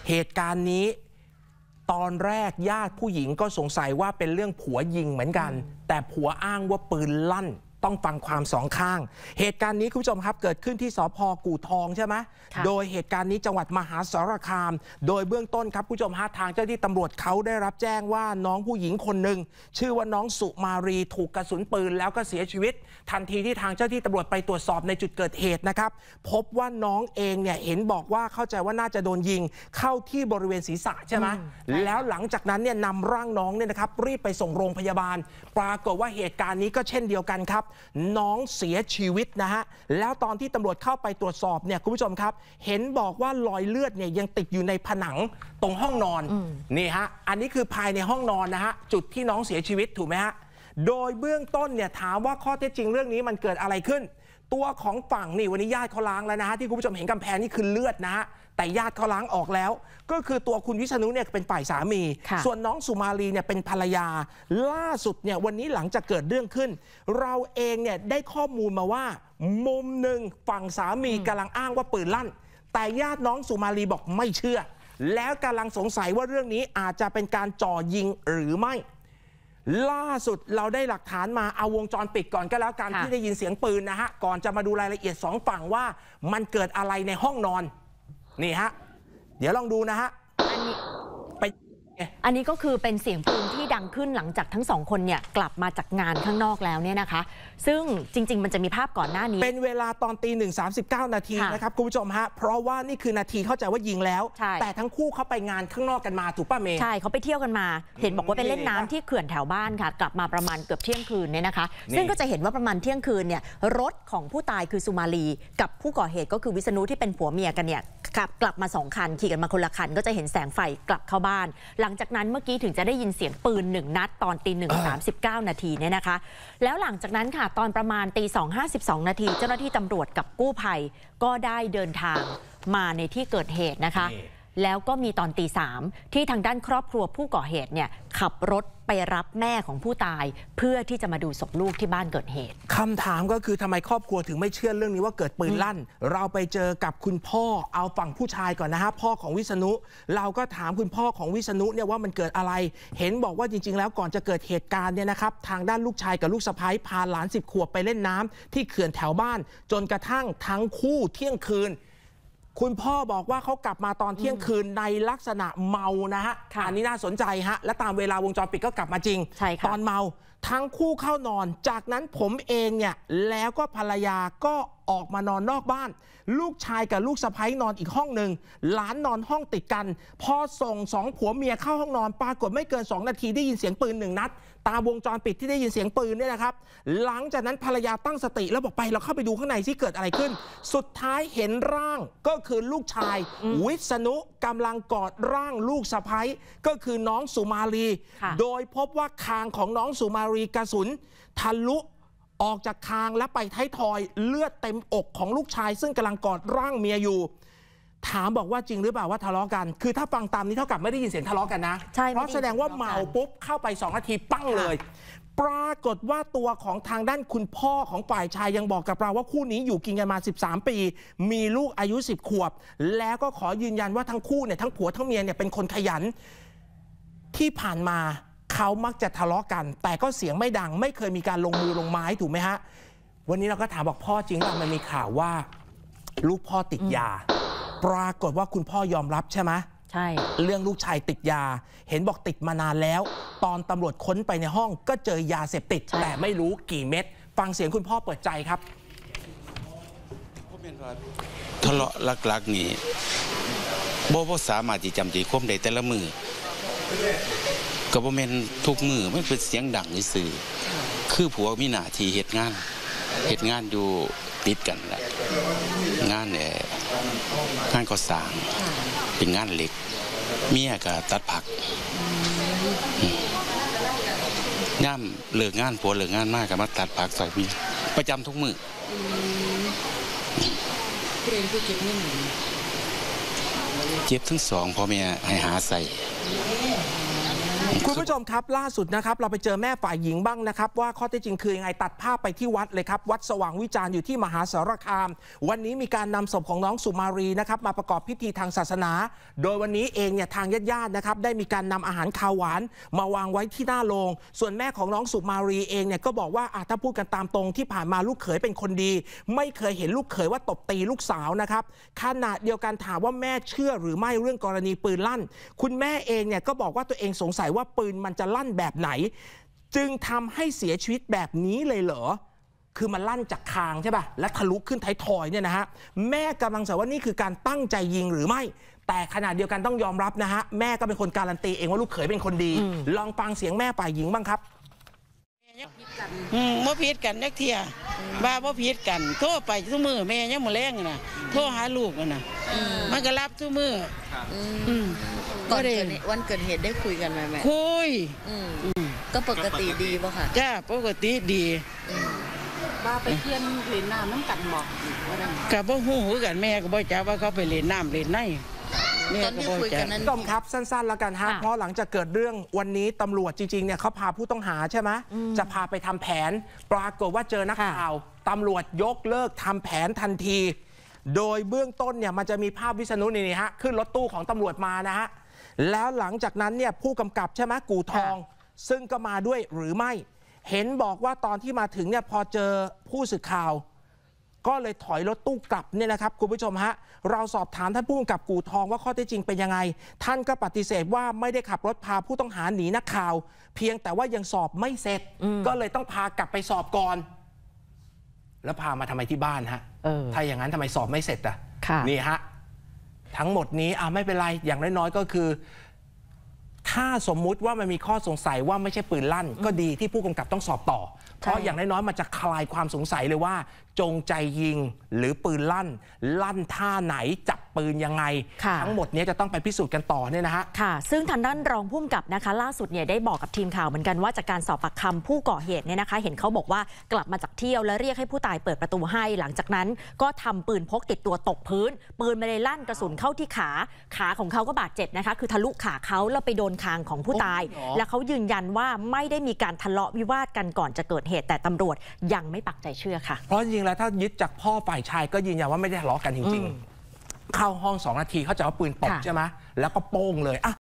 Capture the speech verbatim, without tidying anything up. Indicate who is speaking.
Speaker 1: เหตุการณ์นี้ตอนแรกญาติผู้หญิงก็สงสัยว่าเป็นเรื่องผัวยิงเหมือนกันแต่ผัวอ้างว่าปืนลั่นต้องฟังความสองข้างเหตุการณ์นี้คุณผู้ชมครับเกิดขึ้นที่สภ.กู่ทองใช่ไหมโดยเหตุการณ์นี้จังหวัดมหาสารคามโดยเบื้องต้นครับคุณผู้ชมฮะทางเจ้าหน้าที่ตำรวจเขาได้รับแจ้งว่าน้องผู้หญิงคนหนึ่งชื่อว่าน้องสุมารีถูกกระสุนปืนแล้วก็เสียชีวิตทันทีที่ทางเจ้าหน้าที่ตำรวจไปตรวจสอบในจุดเกิดเหตุนะครับพบว่าน้องเองเนี่ยเห็นบอกว่าเข้าใจว่าน่าจะโดนยิงเข้าที่บริเวณศีรษะใช่ไหมแล้วหลังจากนั้นเนี่ยนำร่างน้องเนี่ยนะครับรีบไปส่งโรงพยาบาลปรากฏว่าเหตุการณ์นี้ก็เช่นเดียวกันครับน้องเสียชีวิตนะฮะแล้วตอนที่ตำรวจเข้าไปตรวจสอบเนี่ยคุณผู้ชมครับเห็นบอกว่ารอยเลือดเนี่ยยังติดอยู่ในผนังตรงห้องนอนนี่ฮะอันนี้คือภายในห้องนอนนะฮะจุดที่น้องเสียชีวิตถูกไหมฮะโดยเบื้องต้นเนี่ยถามว่าข้อเท็จจริงเรื่องนี้มันเกิดอะไรขึ้นตัวของฝั่งนี่วันนี้ญาติเขาล้างแล้วนะฮะที่คุณผู้ชมเห็นกำแพงนี่คือเลือดนะฮะแต่ญาติเขาล้างออกแล้วก็คือตัวคุณวิษณุเนี่ยเป็นฝ่ายสามีส่วนน้องสุมาลีเนี่ยเป็นภรรยาล่าสุดเนี่ยวันนี้หลังจากเกิดเรื่องขึ้นเราเองเนี่ยได้ข้อมูลมาว่ามุมหนึ่งฝั่งสามีกำลังอ้างว่าปืนลั่นแต่ญาติน้องสุมาลีบอกไม่เชื่อแล้วกำลังสงสัยว่าเรื่องนี้อาจจะเป็นการจ่อยิงหรือไม่ล่าสุดเราได้หลักฐานมาเอาวงจรปิดก่อนก็แล้วกันที่ได้ยินเสียงปืนนะฮะก่อนจะมาดูรายละเอียดสองฝั่งว่ามันเกิดอะไรในห้องนอนนี่ฮะเดี๋ยวลองดูนะฮะอันนี้ไป
Speaker 2: อันนี้ก็คือเป็นเสียงปืนที่ดังขึ้นหลังจากทั้งสองคนเนี่ยกลับมาจากงานข้างนอกแล้วเนี่ยนะคะซึ่งจริงๆมันจะมีภาพก่อนหน้านี้
Speaker 1: เป็นเวลาตอนตีหนึ่งสามสิบเก้านาทีนะครับคุณผู้ชมฮะเพราะว่านี่คือนาทีเข้าใจว่ายิงแล้วแต่ทั้งคู่เขาไปงานข้างนอกกันมาถูกป่ะเมย์
Speaker 2: ใช่เขาไปเที่ยวกันมาเห็นบอกว่าไปเล่นน้ำที่เขื่อนแถวบ้านค่ะกลับมาประมาณเกือบเที่ยงคืนเนี่ยนะคะซึ่งก็จะเห็นว่าประมาณเที่ยงคืนเนี่ยรถของผู้ตายคือสุมาลีกับผู้ก่อเหตุก็คือวิษณุที่เป็นผัวเมียกันเนี่ยขับกลับมาสองคันขี่กันมาคนละคันก็จะเห็นแสงไฟกลับเข้าบ้านหลังจากนั้นเมื่อกี้ถึงจะได้ยินเสียงปืนหนึ่งนัดตอนตีหนึ่งสามสิบเก้านาทีเนี่ยนะคะแล้วหลังจากนั้นค่ะตอนประมาณตีสองห้าสิบสองนาทีเจ้าหน้าที่ตำรวจกับกู้ภัยก็ได้เดินทางมาในที่เกิดเหตุนะคะแล้วก็มีตอนตีสามที่ทางด้านครอบครัวผู้ก่อเหตุเนี่ยขับรถไปรับแม่ของผู้ตายเพื่อที่จะมาดูศพลูกที่บ้านเกิดเหตุ
Speaker 1: คำถามก็คือทำไมครอบครัวถึงไม่เชื่อเรื่องนี้ว่าเกิดปืนลั่นเราไปเจอกับคุณพ่อเอาฝั่งผู้ชายก่อนนะฮะพ่อของวิษณุเราก็ถามคุณพ่อของวิษณุเนี่ยว่ามันเกิดอะไรเห็นบอกว่าจริงๆแล้วก่อนจะเกิดเหตุการณ์เนี่ยนะครับทางด้านลูกชายกับลูกสะใภ้พาหลานสิบขวบไปเล่นน้ำที่เขื่อนแถวบ้านจนกระทั่งทั้งคู่เที่ยงคืนคุณพ่อบอกว่าเขากลับมาตอนเที่ยงคืนในลักษณะเมานะฮะอันนี้น่าสนใจฮะและตามเวลาวงจรปิดก็กลับมาจริงตอนเมาทั้งคู่เข้านอนจากนั้นผมเองเนี่ยแล้วก็ภรรยาก็ออกมานอนนอกบ้านลูกชายกับลูกสะใภ้นอนอีกห้องหนึ่งหลานนอนห้องติดกันพอส่งสองผัวเมียเข้าห้องนอนปรากฏไม่เกินสองนาทีได้ยินเสียงปืนหนึ่งนัดตามวงจรปิดที่ได้ยินเสียงปืนเนี่ยนะครับหลังจากนั้นภรรยาตั้งสติแล้วบอกไปเราเข้าไปดูข้างในที่เกิดอะไรขึ้นสุดท้ายเห็นร่างก็คือลูกชายวิษณุกำลังกอดร่างลูกสะใภ้ก็คือน้องสุมาลีโดยพบว่าคางของน้องสุมาลีกระสุนทะลุออกจากคางและไปท้ายทอยเลือดเต็มอกของลูกชายซึ่งกำลังกอดร่างเมียอยู่ถามบอกว่าจริงหรือเปล่าว่าทะเลาะกันคือถ้าฟังตามนี้เท่ากับไม่ได้ยินเสียงทะเลาะกันนะเพราะแสดงว่าเมาปุ๊บเข้าไปสองนาทีปั้งเลยปรากฏว่าตัวของทางด้านคุณพ่อของฝ่ายชายยังบอกกับเราว่าคู่นี้อยู่กินกันมาสิบสามปีมีลูกอายุสิบขวบแล้วก็ขอยืนยันว่าทั้งคู่เนี่ยทั้งผัวทั้งเมียเนี่ยเป็นคนขยันที่ผ่านมาเขามักจะทะเลาะกันแต่ก็เสียงไม่ดังไม่เคยมีการลงมือลงไม้ถูกไหมฮะวันนี้เราก็ถามบอกพ่อจริงว่ามันมีข่าวว่าลูกพ่อติดยาปรากฏว่าคุณพ่อยอมรับใช่ไหม
Speaker 2: ใช่
Speaker 1: เรื่องลูกชายติดยาเห็นบอกติดมานานแล้วตอนตำรวจค้นไปในห้องก็เจอยาเสพติดแต่ไม่รู้กี่เม็ดฟังเสียงคุณพ่อเปิดใจครับ
Speaker 3: ทะเลาะลักๆนี่บ่บ่สามารถที่จำใจควบได้แต่ละมือก็บ่แม่นทุกมือมันเป็นเสียงดังซื่อคือผัวมีหน้าที่เฮ็ดงานเฮ็ดงานอยู่ติดกันแหละงานเนี่ยงานก่อสร้างเป็นงานเหล็กเมียก็ตัดผักย่ำเลิกงานผัวเลิกงานมากก็มาตัดผักใส่เมียประจำทุกมือเรียนผู้เก็บเงินเจ็บทั้งสองพ่อแม่ให้หาใส่
Speaker 1: คุณผู้ชมครับล่าสุดนะครับเราไปเจอแม่ฝ่ายหญิงบ้างนะครับว่าข้อเท็จจริงคือยังไงตัดภาพไปที่วัดเลยครับวัดสว่างวิจารณ์อยู่ที่มหาสารคามวันนี้มีการนำศพของน้องสุมารีนะครับมาประกอบพิธีทางศาสนาโดยวันนี้เองเนี่ยทางญาติๆนะครับได้มีการนำอาหารคาวหวานมาวางไว้ที่หน้าโรงส่วนแม่ของน้องสุมารีเองเนี่ยก็บอกว่าถ้าพูดกันตามตรงที่ผ่านมาลูกเขยเป็นคนดีไม่เคยเห็นลูกเขยว่าตบตีลูกสาวนะครับขณะเดียวกันถามว่าแม่เชื่อหรือไม่เรื่องกรณีปืนลั่นคุณแม่เองเนี่ยก็บอกว่าตัวเองสงสัยว่าปืนมันจะลั่นแบบไหนจึงทำให้เสียชีวิตแบบนี้เลยเหรอคือมันลั่นจากคางใช่ป่ะและทะลุขึ้นท้ายทอยเนี่ยนะฮะแม่กำลังสงสัยว่านี่คือการตั้งใจยิงหรือไม่แต่ขณะเดียวกันต้องยอมรับนะฮะแม่ก็เป็นคนการันตีเองว่าลูกเขยเป็นคนดีลองฟังเสียงแม่ฝ่ายหญิงบ้างครับ
Speaker 4: อืมบ่ผิดกันนักเที่ยบ้าบ่ผิดกันโทรไปทุกมือแม่ยังมื้อแรงน่ะโทรหาลูกน่ะมันก็รับทุกมืออืม
Speaker 5: ก่อนเกิดเหตุวันเกิดเหตุได้คุยกันไหมแม่
Speaker 4: คุย
Speaker 5: อืมก็ปกติดีป่ะค่ะ
Speaker 4: จ้าปกติดี
Speaker 5: บ้าไปเที่ยนเล่นน้ำน้ำกันบอกว่าได้
Speaker 4: ก็บ่ฮู้คือกันแม่ก็บ่จักว่าเขาไปเล่นน้ำเล่นในแม่
Speaker 5: ตอน
Speaker 4: ก็
Speaker 5: ที่
Speaker 4: บ่
Speaker 5: คุย
Speaker 4: จั
Speaker 5: กั
Speaker 4: ก
Speaker 5: นนั้น
Speaker 1: ผู้ชมครับสั้นๆแล้วกันฮะเพราะหลังจากเกิดเรื่องวันนี้ตำรวจจริงๆเนี่ยเขาพาผู้ต้องหาใช่ไหมจะพาไปทำแผนปรากฏว่าเจอนักข่าวตำรวจยกเลิกทำแผนทันที โดยเบื้องต้นเนี่ยมันจะมีภาพวิษณุนี่ฮะขึ้นรถตู้ของตำรวจมานะฮะแล้วหลังจากนั้นเนี่ยผู้กำกับใช่ไหมกู่ทองซึ่งก็มาด้วยหรือไม่เห็นบอกว่าตอนที่มาถึงเนี่ยพอเจอผู้สื่อข่าวก็เลยถอยรถตู้กลับเนี่ยนะครับคุณผู้ชมฮะเราสอบถามท่านผู้กำกับกู่ทองว่าข้อเท็จจริงเป็นยังไงท่านก็ปฏิเสธว่าไม่ได้ขับรถพาผู้ต้องหาหนีนักข่าวเพียงแต่ว่ายังสอบไม่เสร็จก็เลยต้องพากลับไปสอบก่อนแล้วพามาทำไมที่บ้านฮะถ้าอย่างนั้นทำไมสอบไม่เสร็จอ่ะนี่ฮะทั้งหมดนี้อ่ะไม่เป็นไรอย่างน้อยๆก็คือถ้าสมมุติว่ามันมีข้อสงสัยว่าไม่ใช่ปืนลั่นก็ดีที่ผู้กำกับต้องสอบต่อเพราะอย่างน้อยๆมันจะคลายความสงสัยเลยว่าจงใจยิงหรือปืนลั่นลั่นท่าไหนจับปืนยังไงทั้งหมดนี้จะต้องไปพิสูจน์กันต่อเนี่ยนะฮะ
Speaker 2: ค่ะซึ่งทางด้านรองผู้กำกับนะคะล่าสุดเนี่ยได้บอกกับทีมข่าวเหมือนกันว่าจากการสอบปากคำผู้ก่อเหตุเนี่ยนะคะเห็นเขาบอกว่ากลับมาจากเที่ยวแล้วเรียกให้ผู้ตายเปิดประตูให้หลังจากนั้นก็ทำปืนพกติดตัวตกพื้นปืนไม่ได้ลั่นกระสุนเข้าที่ขาขาของเขาก็บาดเจ็บนะคะคือทะลุขาเขาแล้วไปโดนคางของผู้ตายและเขายืนยันว่าไม่ได้มีการทะเลาะวิวาทกันก่อนจะเกิดเหตุแต่ตำรวจยังไม่ปักใจเชื่อค่ะ
Speaker 1: เพราะจริงๆแล้วถ้ายึดจากพ่อฝ่ายชายก็ยืนยันว่าไม่ได้ทะเลาะกันจริงๆเข้าห้องสองนาทีเขาจะเอาปืนตบใช่ไหมแล้วก็โป้งเลยอ่ะ